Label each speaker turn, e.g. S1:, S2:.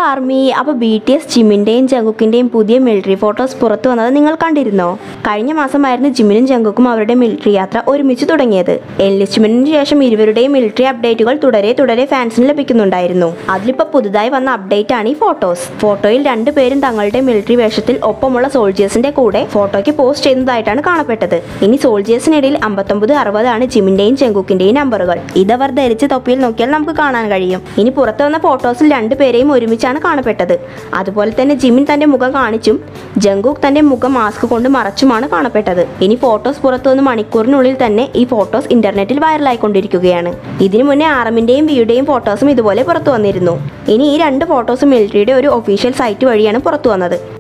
S1: Army, അപ്പോൾ BTS ജിമിൻ്റെയും ജങ്കുക്കിൻ്റെയും പുതിയ military photos പുറത്തു വന്നത് നിങ്ങൾ കണ്ടിരുന്നോ? കഴിഞ്ഞ മാസമായിരുന്നു ജിമിനും ജങ്കുക്കും അവരുടെ മിലിറ്ററി യാത്ര ഒരുമിച്ച് തുടങ്ങിയത്. എൻലിസ്റ്റ്മെന്റിന് ശേഷം ഇരുവരുടെയും മിലിറ്ററി അപ്ഡേറ്റുകൾ തുടരെ ഫാൻസിന് ലഭിക്കുന്നുണ്ടായിരുന്നു. അതിലിപ്പോൾ പുതുതായി വന്ന അപ്ഡേറ്റ് ആണ് ഈ ഫോട്ടോസ്. ഫോട്ടോയിൽ രണ്ടുപേരും തങ്ങളുടെ മിലിറ്ററി വേഷത്തിൽ ഒപ്പമുള്ള സോൾജേഴ്സിന്റെ കൂടെ ഫോട്ടോയ്ക്ക് പോസ്റ്റ് ചെയ്യുന്നതായിട്ടാണ് കാണപ്പെട്ടത്. ഇനി സോൾജേഴ്സിനിടയിൽ 59, 60 ആണ് ജിമിന്റെയും ജങ്കുക്കിന്റെയും നമ്പറുകൾ. ഇതവർ ധരിച്ച തൊപ്പിയിൽ നോക്കിയാൽ നമുക്ക് കാണാൻ കഴിയും. ഇനി പുറത്തു വന്ന ഫോട്ടോസിൽ രണ്ടുപേരെയും ഒരുമിച്ചാണ് കാണപ്പെട്ടത്. അതുപോലെ തന്നെ ജിമിൻ തന്റെ മുഖം കാണിച്ചും ജങ്കുക്ക് തന്റെ മുഖം മാസ്ക് കൊണ്ട് മറച്ചുമാണ് കാണപ്പെട്ടത്. ഇനി ഫോട്ടോസ് പുറത്തു വന്ന മണിക്കൂറിനുള്ളിൽ തന്നെ ഈ ഫോട്ടോസ് ഇന്റർനെറ്റിൽ വൈറലായിക്കൊണ്ടിരിക്കുകയാണ്. ഇതിനു മുന്നേ ആർമിന്റെയും വിയുടെയും ഫോട്ടോസും ഇതുപോലെ പുറത്തു വന്നിരുന്നു. ഇനി ഈ രണ്ട് ഫോട്ടോസും മിലിറ്ററിയുടെ ഒരു ഒഫീഷ്യൽ സൈറ്റ് വഴിയാണ് പുറത്തു വന്നത്.